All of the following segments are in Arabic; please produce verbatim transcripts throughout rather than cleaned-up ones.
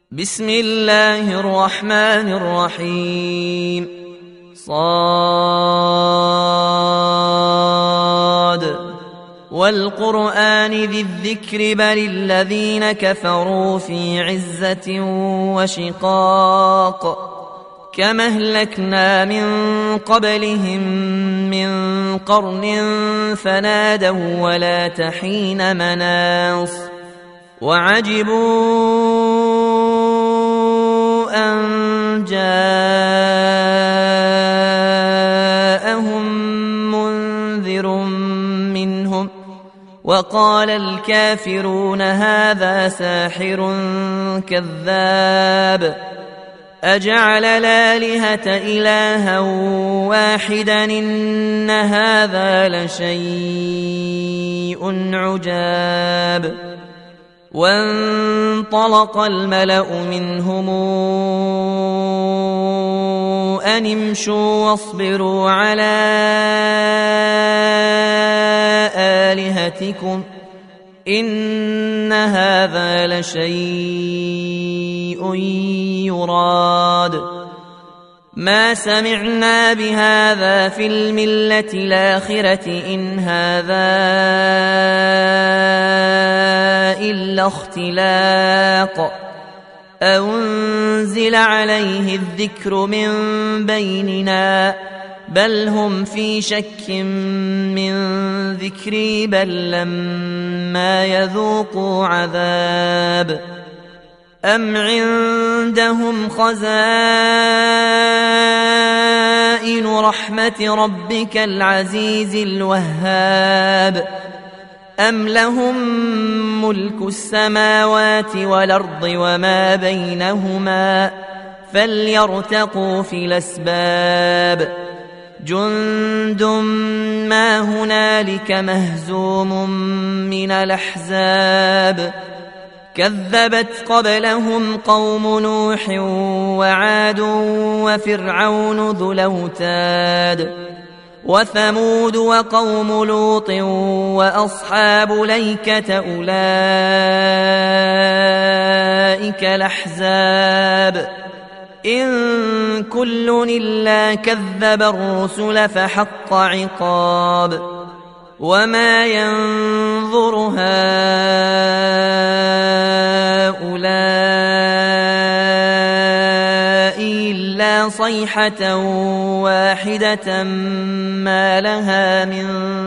بسم الله الرحمن الرحيم. صاد والقرآن ذي الذكر بل الذين كفروا في عزة وشقاق كما أهلكنا من قبلهم من قرن فنادوا ولا تحين مناص وعجبوا أن جاءهم منذر منهم وقال الكافرون هذا ساحر كذاب أجعل الآلهة إلها واحدا إن هذا لشيء عجاب. وانطلق الملأ منهم أن امشوا واصبروا على آلهتكم إن هذا لشيء يراد ما سمعنا بهذا في الملة الآخرة إن هذا إلا اختلاق أنزل عليه الذكر من بيننا بل هم في شك من ذكري بل لما يذوقوا عذاب أم عندهم خزائن رحمة ربك العزيز الوهاب أم لهم ملك السماوات والأرض وما بينهما فليرتقوا في الأسباب جند ما هنالك مهزوم من الأحزاب كذبت قبلهم قوم نوح وعاد وفرعون ذو الأوتاد وثمود وقوم لوط وأصحاب ليكة أولئك الأحزاب إن كل إلا كذب الرسل فحق عقاب وما ينظر هؤلاء إلا صيحة واحدة ما لها من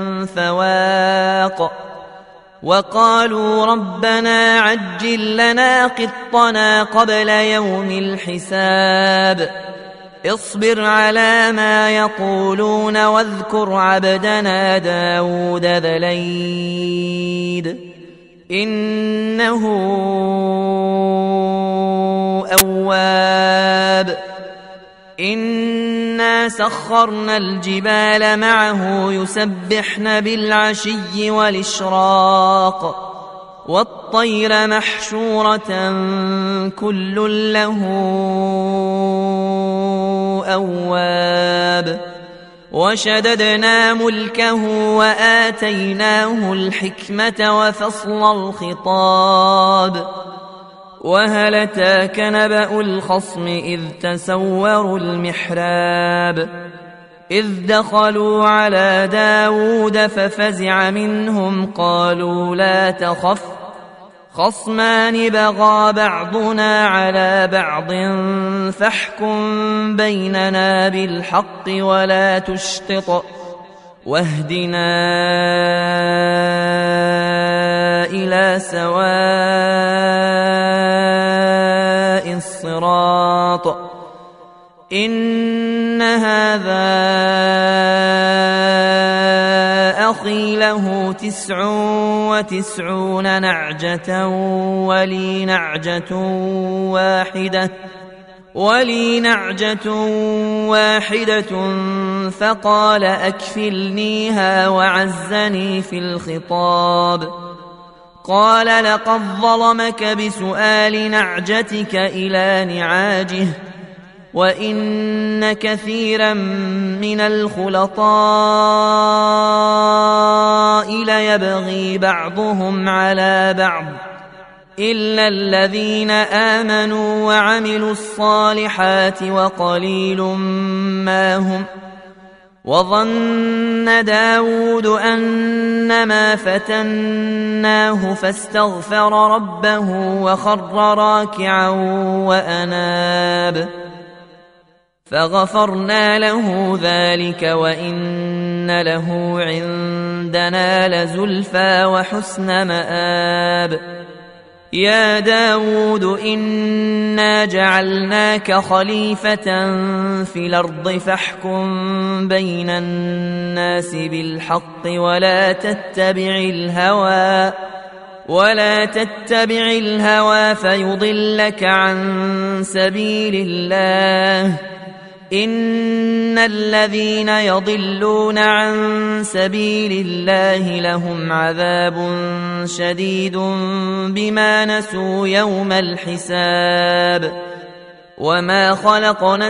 فواق وقالوا ربنا عجل لنا قطنا قبل يوم الحساب اصبر على ما يقولون واذكر عبدنا داود ذا الأيد إنه أواب إنا سخرنا الجبال معه يسبحن بالعشي والإشراق والطير محشورة كل له أواب وشددنا ملكه وآتيناه الحكمة وفصل الخطاب وهل أتاك نبأ الخصم إذ تسوروا المحراب إذ دخلوا على داود ففزع منهم قالوا لا تخف خصمان بغى بعضنا على بعض فاحكم بيننا بالحق ولا تشطط واهدنا إلى سواء الصراط إن هذا أخي له تسع وتسعون نعجة ولي نعجة واحدة ولي نعجة واحدة فقال أكفلنيها وعزني في الخطاب قال لقد ظلمك بسؤال نعجتك إلى نعاجه وإن كثيرا من الخلطاء ليبغي بعضهم على بعض إلا الذين آمنوا وعملوا الصالحات وقليل ما هم. وظن داود أنما فتناه فاستغفر ربه وخر راكعا وأناب فغفرنا له ذلك وإن له عندنا لزلفى وحسن مآب. يا داود إنا جعلناك خليفة في الأرض فاحكم بين الناس بالحق ولا تتبع الهوى ولا تتبع الهوى فيضلك عن سبيل الله. إن الذين يضلون عن سبيل الله لهم عذاب شديد بما نسوا يوم الحساب. وما خلقنا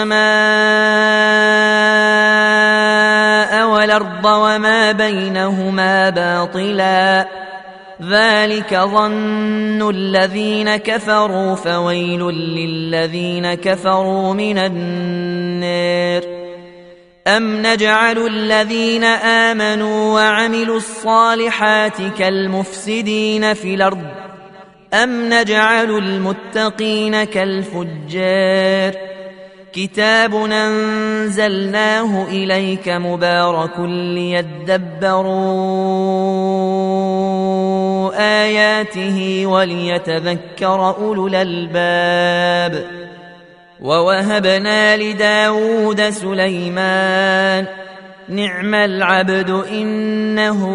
السماء والأرض وما بينهما باطلا ذلك ظن الذين كفروا فويل للذين كفروا من النار. أم نجعل الذين آمنوا وعملوا الصالحات كالمفسدين في الأرض أم نجعل المتقين كالفجار. كتاب أنزلناه إليك مبارك ليدبروا آياته وليتذكر أولو الألباب. ووهبنا لداود سليمان نعم العبد إنه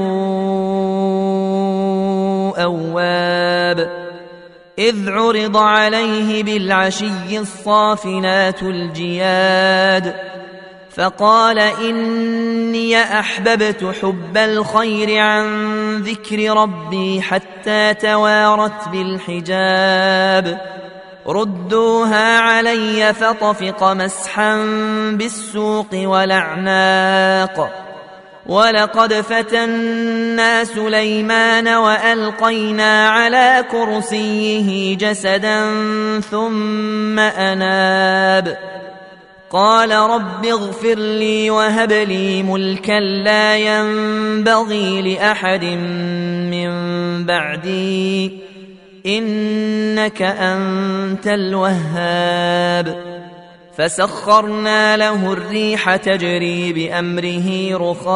أواب. إذ عرض عليه بالعشي الصافنات الجياد فقال إني أحببت حب الخير عن ذكر ربي حتى توارت بالحجاب. ردوها علي فطفق مسحا بالسوق والأعناق. ولقد فتنا سليمان وألقينا على كرسيه جسدا ثم أناب قال رب اغفر لي وهب لي ملكا لا ينبغي لأحد من بعدي إنك أنت الوهاب. فسخرنا له الريح تجري بأمره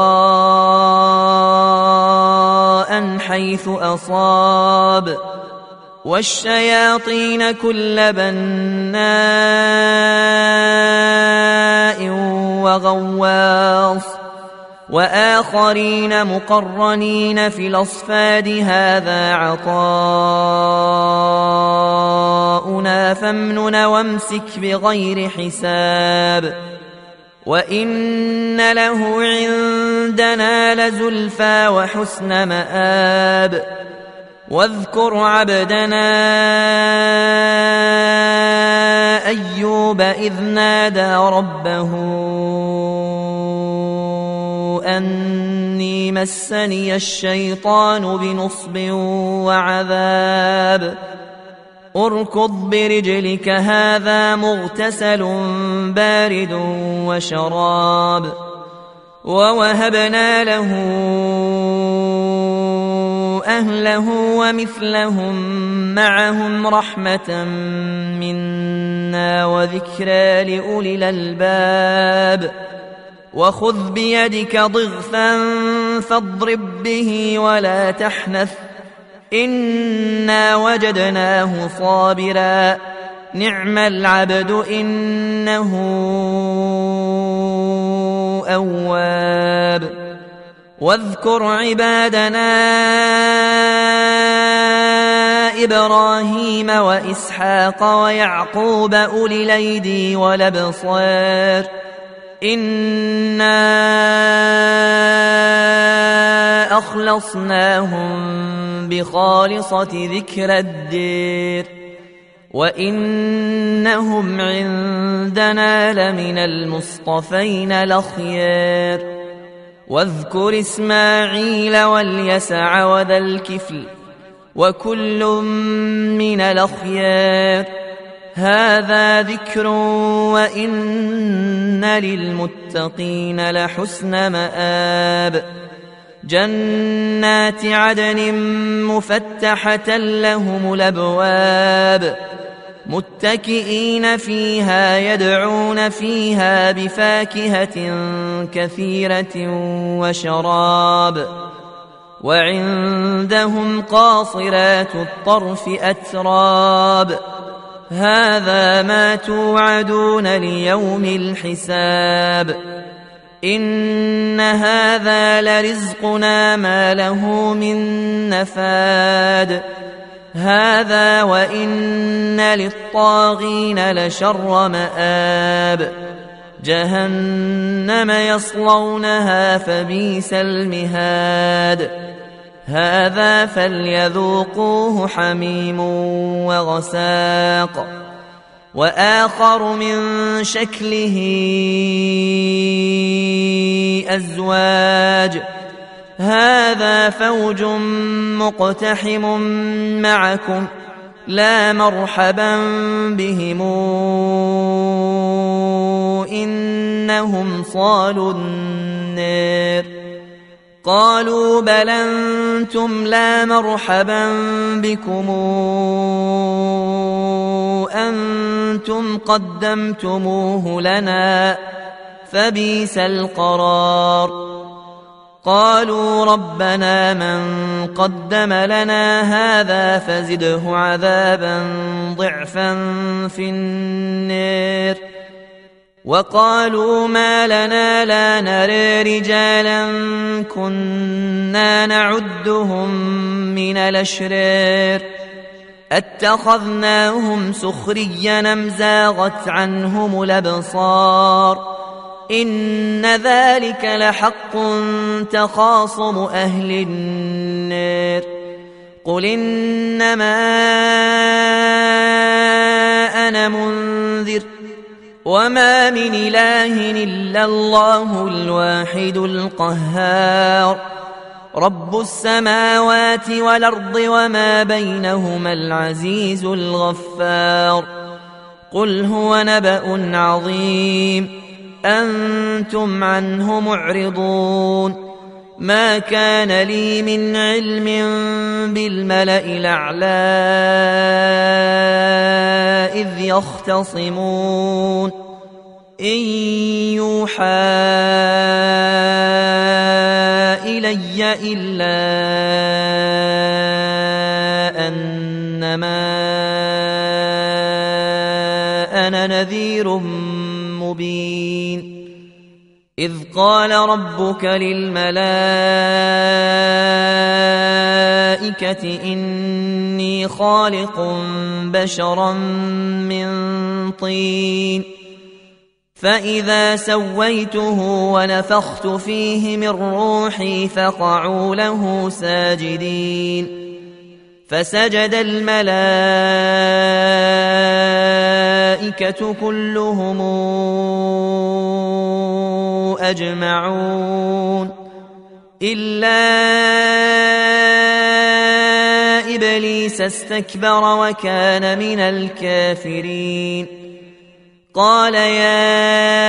رخاء حيث أصاب والشياطين كل بناء وغواص وآخرين مقرنين في الأصفاد هذا عطاؤنا فامنن وامسك بغير حساب. وإن له عندنا لزلفى وحسن مآب. واذكر عبدنا أيوب إذ نادى ربه أني مسني الشيطان بنصب وعذاب. اركض برجلك هذا مغتسل بارد وشراب. ووهبنا له أهله ومثلهم معهم رحمة منا وذكرى لأولي الألباب. وخذ بيدك ضغثا فاضرب به ولا تحنث إنا وجدناه صابرا نعم العبد إنه أواب. واذكر عبادنا إبراهيم وإسحاق ويعقوب أولي الأيدي والأبصار إنا أخلصناهم بخالصة ذكر الدير وإنهم عندنا لمن المصطفين الأخيار. واذكر إسماعيل واليسع وذا الكفل وكل من الأخيار. هذا ذكر وإن للمتقين لحسن مآب. جنات عدن مفتحة لهم الأبواب متكئين فيها يدعون فيها بفاكهة كثيرة وشراب. وعندهم قاصرات الطرف أتراب. هذا ما توعدون ليوم الحساب. إن هذا لرزقنا ما له من نفاد. هذا وإن للطاغين لشر مآب. جهنم يصلونها فبئس المهاد. هذا فليذوقوه حميم وغساق. وآخر من شكله أزواج. هذا فوج مقتحم معكم لا مرحبا بهم إنهم صالوا النار. قالوا بل أنتم لا مرحبا بكم أنتم قدمتموه لنا فبئس القرار. قالوا ربنا من قدم لنا هذا فزده عذابا ضعفا في النار. وقالوا ما لنا لا نرى رجالا كنا نعدهم من الأشرار اتخذناهم سخريا أم زاغت عنهم الأبصار. إن ذلك لحق تخاصم أهل النار. قل إنما أنا منذر وما من إله إلا الله الواحد القهار. رب السماوات والأرض وما بينهما العزيز الغفار. قل هو نبأ عظيم أنتم عنه معرضون. ما كان لي من علم بالملأ الأعلى إذ يختصمون. إن يوحى إلي إلا أنما أنا نذير مبين. إذ قال ربك للملائكة إني خالق بشرا من طين فإذا سويته ونفخت فيه من روحي فقعوا له ساجدين. فسجد الملائكة كلهم أجمعون إلا إبليس استكبر وكان من الكافرين. قال يا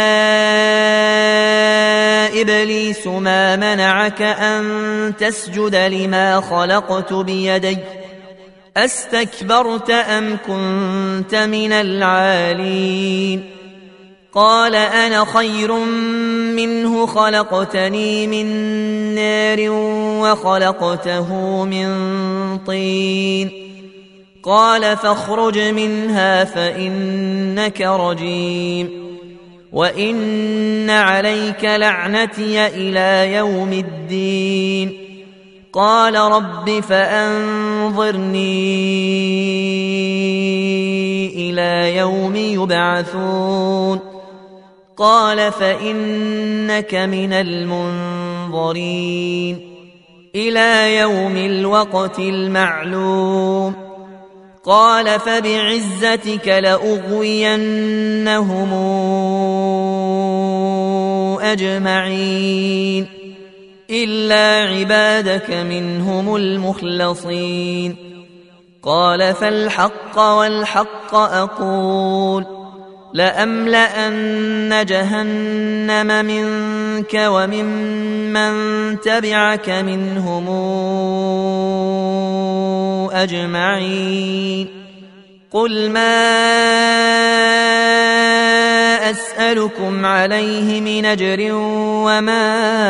إبليس ما منعك أن تسجد لما خلقت بيدي أستكبرت أم كنت من العالين؟ قال أنا خير منه خلقتني من نار وخلقته من طين. قال فاخرج منها فإنك رجيم وإن عليك لعنتي إلى يوم الدين. قال رب فأنظرني إلى يوم يبعثون. قال فإنك من المنظرين إلى يوم الوقت المعلوم. قال فبعزتك لأغوينهم أجمعين إلا عبادك منهم المخلصين. قال فالحق والحق أقول لأملأن جهنم منك وممن تبعك منهم أجمعين قل ما أسألكم عليه من أجر وما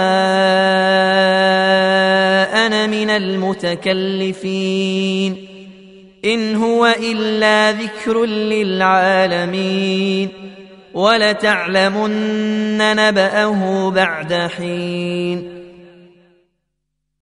أنا من المتكلفين إن هو إلا ذكر للعالمين ولتعلمن نبأه بعد حين